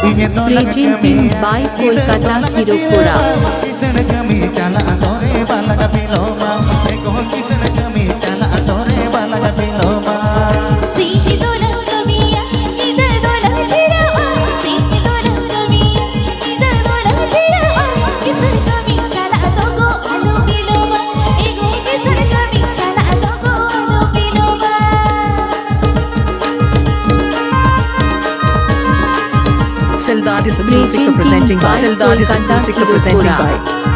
Presenting by Kolkata Hirokura. Sildar is music representing by Sildar is music representing by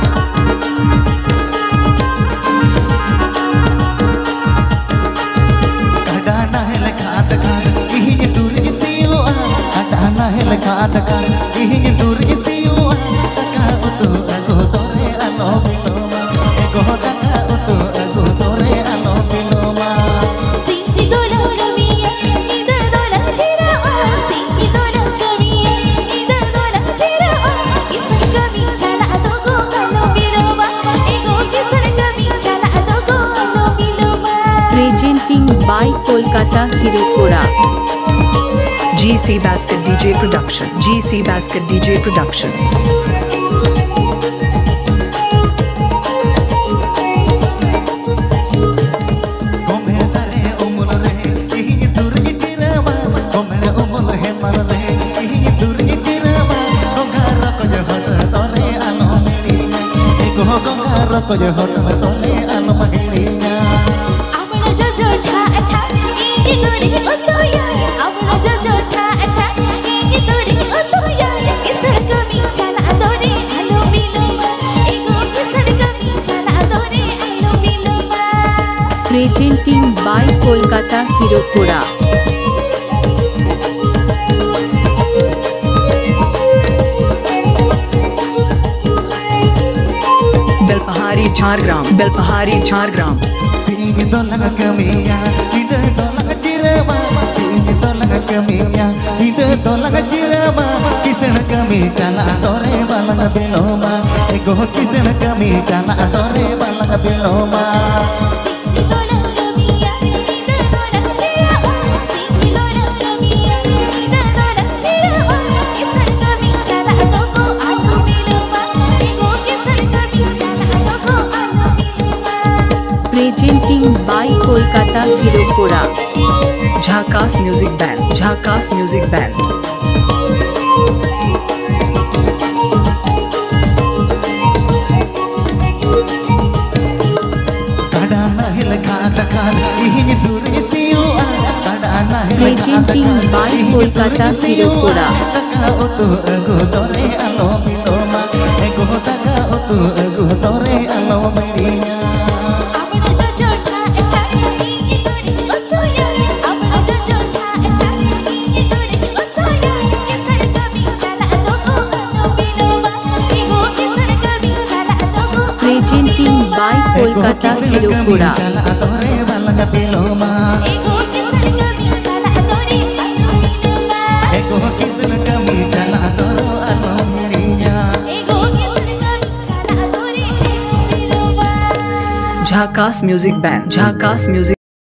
Presenting by Kolkata Hirokura. GC Basket DJ Production. GC Basket DJ Production. Presenting by Kolkata Hirokura. Belpahari Jhargram. Belpahari Jhargram. Presenting by Kolkata Hirokura. Jharkas Music Band. Jharkas Music Band. Presenting by Kolkata Hirokura. Presenting by Kolkata Hirokura. Jharkas Music Band. Jharkas Music